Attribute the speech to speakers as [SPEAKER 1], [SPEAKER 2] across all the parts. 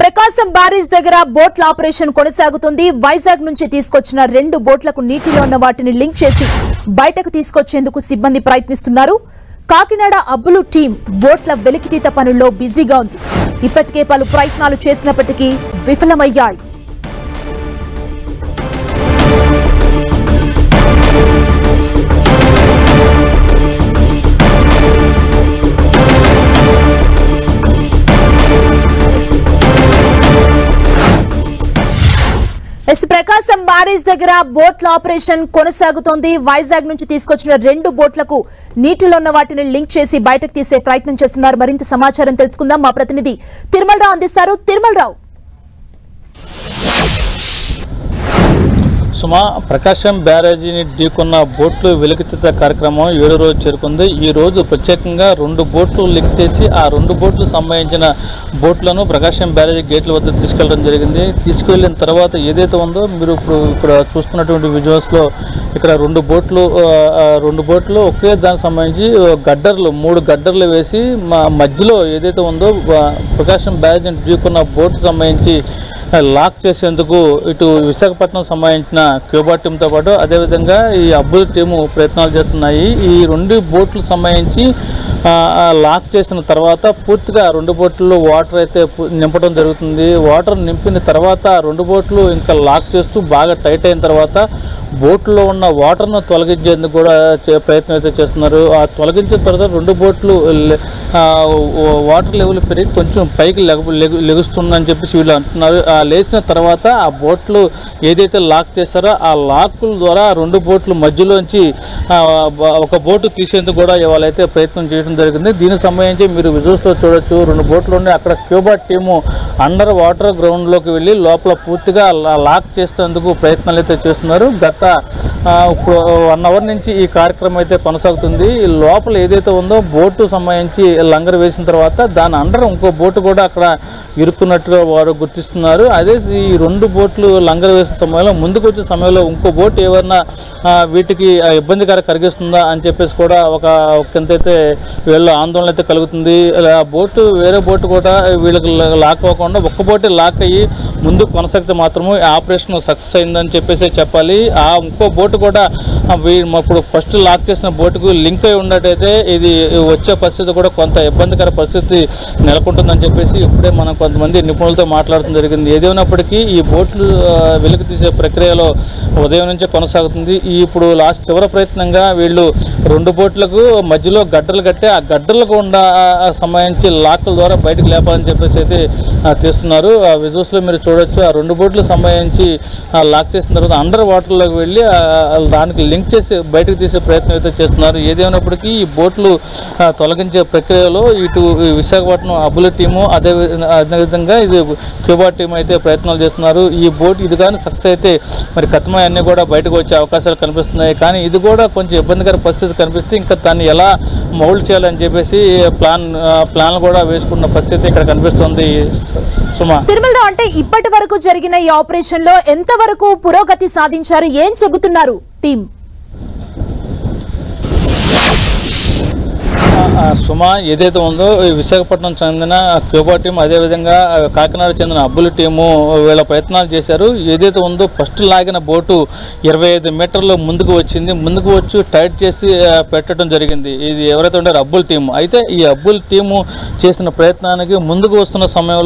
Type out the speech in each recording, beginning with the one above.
[SPEAKER 1] ప్రకాశం barrage దగ్గర బోట్ల operation కొనసాగుతుంది. వైజాగ్ నుంచి తీసుకొచ్చిన 2 బోట్లకు నీటిలో ఉన్న వాటిని లింక్ చేసి బయటకు తీసుకొచ్చేందుకు సిబ్బంది ప్రయత్నిస్తున్నారు. కాకినాడ అబ్బులు టీం బోట్ల వెలికితీత పనుల్లో బిజీగా ఉంది. ఇప్పటికే పలు ప్రయత్నాలు చేసినప్పటికీ విఫలమయ్యాయి. ప్రకాశం బ్యారేజ్ దగ్గర బోట్ల ఆపరేషన్ కొనసాగుతోంది. వైజాగ్ నుంచి తీసుకొచ్చిన 2 బోట్లకు నీటిలో ఉన్న వాటిని లింక్ చేసి బయటకు తీసే ప్రయత్నం చేస్తున్నారు. మరింత సమాచారం తెలుసుకుందాం. మా ప్రతినిధి తిరుమలరావు అందిస్తారు. తిరుమలరావు,
[SPEAKER 2] సుమా, ప్రకాశం బ్యారేజీని ఢీకొన్న బోట్లు వెలికితీత కార్యక్రమం 7వ రోజు చేరుకుంది. ఈ రోజు ప్రత్యేకంగా 2 బోట్లు లింక్ చేసి ఆ 2 బోట్లు సంబంధించిన బోట్లను ప్రకాశం బ్యారేజీ గేట్ల వద్ద తీసుకెళ్లడం జరిగింది. తీసుకువెళ్ళిన తర్వాత ఏదైతే ఉందో మీరు ఇక్కడ చూస్తున్నటువంటి విజువల్స్లో ఇక్కడ 2 బోట్లు ఒకే దానికి సంబంధించి గడ్డర్లు 3 గడ్డర్లు వేసి మధ్యలో ఏదైతే ఉందో ప్రకాశం బ్యారేజీని ఢీకొన్న బోట్కు సంబంధించి లాక్ చేసేందుకు ఇటు విశాఖపట్నం సంబంధించిన క్యూబా టీంతో పాటు అదేవిధంగా ఈ అబ్బుల్ టీము ప్రయత్నాలు చేస్తున్నాయి. ఈ 2 బోట్లు సంబంధించి లాక్ చేసిన తర్వాత పూర్తిగా 2 బోట్లలో వాటర్ అయితే నింపడం జరుగుతుంది. వాటర్ నింపిన తర్వాత 2 బోట్లు ఇంకా లాక్ చేస్తూ బాగా టైట్ అయిన తర్వాత బోట్లో ఉన్న వాటర్ను తొలగించేందుకు కూడా ప్రయత్నం అయితే చేస్తున్నారు. ఆ తొలగించిన తర్వాత 2 బోట్లు వాటర్ లెవెల్ పెరిగి కొంచెం పైకి లెగుస్తుందని చెప్పేసి వీళ్ళు అంటున్నారు. లేచిన తర్వాత ఆ బోట్లు ఏదైతే లాక్ చేస్తారో ఆ లాక్కుల ద్వారా 2 బోట్లు మధ్యలోంచి ఒక బోటు తీసేందుకు కూడా వాళ్ళైతే ప్రయత్నం చేయడం జరిగింది. దీనికి సంబంధించి మీరు విజువల్స్లో చూడొచ్చు. 2 బోట్లు ఉన్నాయి. అక్కడ క్యూబా టీము అండర్ వాటర్ గ్రౌండ్లోకి వెళ్ళి లోపల పూర్తిగా లాక్ చేసేందుకు ప్రయత్నాలు అయితే చేస్తున్నారు. గత 1 అవర్ నుంచి ఈ కార్యక్రమం అయితే కొనసాగుతుంది. లోపల ఏదైతే ఉందో బోటు సంబంధించి లంగర్ వేసిన తర్వాత దాని అండర్ ఇంకో బోటు కూడా అక్కడ ఇరుక్కున్నట్టుగా వారు గుర్తిస్తున్నారు. అదే ఈ 2 బోట్లు లంగర్ వేసిన సమయంలో ముందుకు వచ్చే సమయంలో ఇంకో బోటు ఏమన్నా వీటికి ఇబ్బందికర కలిగిస్తుందా అని చెప్పేసి కూడా ఒక కిందైతే వీళ్ళ ఆందోళన అయితే కలుగుతుంది. ఆ బోటు వేరే బోటు కూడా వీళ్ళకి లాక్ అవ్వకుండా ఒక్క బోటే లాక్ అయ్యి ముందు కొనసాగితే మాత్రమే ఆపరేషన్ సక్సెస్ అయిందని చెప్పేసి చెప్పాలి. ఆ ఇంకో బోటు కూడా ఇప్పుడు ఫస్ట్ లాక్ చేసిన బోటుకు లింక్ అయి ఉన్నట్టయితే ఇది వచ్చే పరిస్థితి కూడా కొంత ఇబ్బందికర పరిస్థితి నెలకొంటుందని చెప్పేసి ఇప్పుడే మనం కొంతమంది నిపుణులతో మాట్లాడటం జరిగింది. ఏదేమైనప్పటికీ ఈ బోట్లు వెలికి తీసే ప్రక్రియలో ఉదయం నుంచే కొనసాగుతుంది. ఇప్పుడు చివరి ప్రయత్నంగా వీళ్ళు 2 బోట్లకు మధ్యలో గడ్డలు కట్టి ఆ గడ్డలకు ఉండా సంబంధించి లాక్ల ద్వారా బయటకు లేపాలని చెప్పేసి అయితే తీస్తున్నారు. ఆ విజువల్స్లో మీరు చూడొచ్చు. ఆ 2 బోట్లు సంబంధించి లాక్ చేసిన తర్వాత అండర్ వాటర్లోకి వెళ్ళి దానికి లింక్ చేసి బయటకు తీసే ప్రయత్నం అయితే చేస్తున్నారు. ఏదేమైనప్పటికీ ఈ బోట్లు తొలగించే ప్రక్రియలో ఇటు విశాఖపట్నం అబ్బుల టీము అదేవిధంగా ఇది క్యూబా టీం అయితే ప్రయత్నాలు చేస్తున్నారు. ఈ బోట్ ఇది కానీ సక్సెస్ అయితే మరి కత్మా అన్నీ కూడా బయటకు వచ్చే అవకాశాలు కనిపిస్తున్నాయి. కానీ ఇది కూడా కొంచెం ఇబ్బందికర పరిస్థితి కనిపిస్తే ఇంకా దాన్ని ఎలా మౌల్డ్ చేయాలని చెప్పేసి ప్లాన్లు కూడా వేసుకున్న పరిస్థితి ఇక్కడ కనిపిస్తుంది. సుమా,
[SPEAKER 1] తిరుమలలో అంటే ఇప్పటి వరకు జరిగిన ఈ ఆపరేషన్ లో ఎంత వరకు పురోగతి సాధించారు? ఏం చెబుతున్నారు టీం?
[SPEAKER 2] సుమా, ఏదైతే ఉందో విశాఖపట్నం చెందిన క్యూబా టీం అదేవిధంగా కాకినాడ చెందిన అబ్బుల టీము వీళ్ళ ప్రయత్నాలు చేశారు. ఏదైతే ఉందో ఫస్ట్ లాగిన బోటు 25 మీటర్లు ముందుకు వచ్చింది. ముందుకు వచ్చి టైట్ చేసి పెట్టడం జరిగింది. ఇది ఎవరైతే ఉంటారో అబ్బుల టీము. అయితే ఈ అబ్బుల టీము చేసిన ప్రయత్నానికి ముందుకు వస్తున్న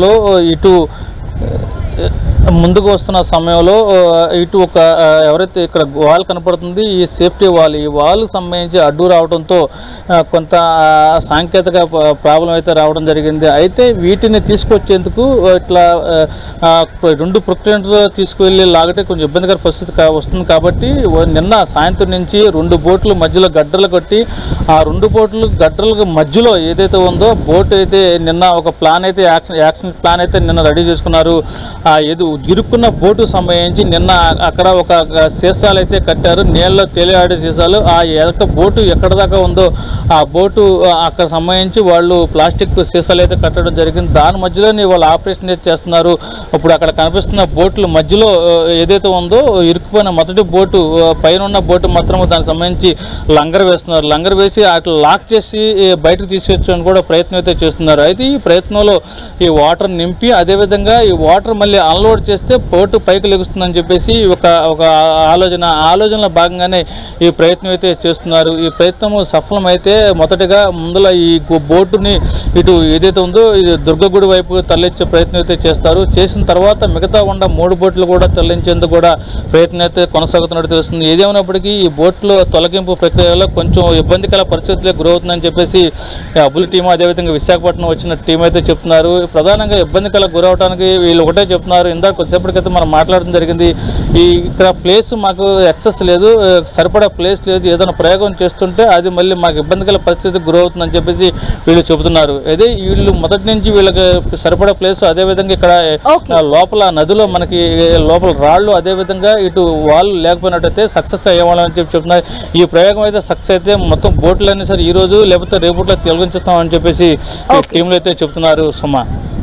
[SPEAKER 2] సమయంలో ఇటు ఒక ఎవరైతే ఇక్కడ వాల్ కనపడుతుంది ఈ సేఫ్టీ వాల్, ఈ వాల్కి సంబంధించి అడ్డు రావడంతో కొంత సాంకేతిక ప్రాబ్లం అయితే రావడం జరిగింది. అయితే వీటిని తీసుకొచ్చేందుకు ఇట్లా 2 ప్రొక్లైనర్లు తీసుకువెళ్ళి లాగితే కొంచెం ఇబ్బందికర పరిస్థితి వస్తుంది. కాబట్టి నిన్న సాయంత్రం నుంచి 2 బోట్లు మధ్యలో గడ్డలు కట్టి ఆ 2 బోట్లు గడ్డలకు మధ్యలో ఏదైతే ఉందో బోట్ అయితే నిన్న ఒక ప్లాన్ అయితే యాక్షన్ ప్లాన్ అయితే నిన్న రెడీ చేసుకున్నారు. ఇరుక్కున్న బోటు సంబంధించి నిన్న అక్కడ ఒక సీసాలు అయితే కట్టారు, నీళ్ళలో తేలియాడే సీసాలు. ఆ బోటు ఎక్కడ దాకా ఉందో ఆ బోటు అక్కడ సంబంధించి వాళ్ళు ప్లాస్టిక్ సీసాలు అయితే కట్టడం జరిగింది. దాని మధ్యలోనే వాళ్ళు ఆపరేషన్ చేస్తున్నారు. ఇప్పుడు అక్కడ కనిపిస్తున్న బోట్ల మధ్యలో ఏదైతే ఉందో ఇరుక్కుపోయిన మొదటి బోటు పైన ఉన్న బోటు మాత్రం దానికి సంబంధించి లంగర్ వేస్తున్నారు. లంగర్ వేసి అట్లా లాక్ చేసి బయటకు తీసుకొచ్చడానికి కూడా ప్రయత్నం అయితే చేస్తున్నారు. అయితే ఈ ప్రయత్నంలో ఈ వాటర్ నింపి అదేవిధంగా ఈ వాటర్ మళ్ళీ అన్లోడ్ చేస్తే బోటు పైకి లెగుస్తుందని చెప్పేసి ఒక ఆలోచనలో భాగంగానే ఈ ప్రయత్నం అయితే చేస్తున్నారు. ఈ ప్రయత్నం సఫలమైతే మొదటగా ముందుల ఈ బోటుని ఇటు ఏదైతే ఉందో ఇది దుర్గగుడి వైపు తరలించే ప్రయత్నం అయితే చేస్తారు. చేసిన తర్వాత మిగతా ఉన్న 3 బోట్లు కూడా తరలించేందుకు కూడా ప్రయత్నం అయితే కొనసాగుతున్నట్టు తెలుస్తుంది. ఏదేమైనప్పటికీ ఈ బోట్లో తొలగింపు ప్రక్రియలో కొంచెం ఇబ్బందికర పరిస్థితులకు గురవుతుందని చెప్పేసి అబుల్ టీం అదేవిధంగా విశాఖపట్నం వచ్చిన టీం అయితే చెప్తున్నారు. ప్రధానంగా ఇబ్బందికరకు గురవడానికి వీళ్ళు ఒకటే చెప్తున్నారు. ఇందాక కొద్దిసేపటికైతే మనం మాట్లాడడం జరిగింది. ఇక్కడ ప్లేస్ మాకు యాక్సెస్ లేదు, సరిపడా ప్లేస్ లేదు, ఏదైనా ప్రయోగం చేస్తుంటే అది మళ్ళీ మాకు ఇబ్బందికర పరిస్థితికి గురవుతుందని చెప్పేసి వీళ్ళు చెబుతున్నారు. అదే వీళ్ళు మొదటి నుంచి వీళ్ళకి సరిపడా ప్లేస్ అదేవిధంగా ఇక్కడ లోపల నదిలో మనకి లోపల రాళ్ళు అదేవిధంగా ఇటు వాళ్ళు లేకపోయినట్టయితే సక్సెస్ అయ్యేవాళ్ళని చెప్తున్నారు. ఈ ప్రయోగం అయితే సక్సెస్ అయితే మొత్తం బోట్లన్నీ సరే ఈ రోజు లేకపోతే రేపట్లో తొలగించుతామని చెప్పేసి టీంలో అయితే చెప్తున్నారు. సుమా.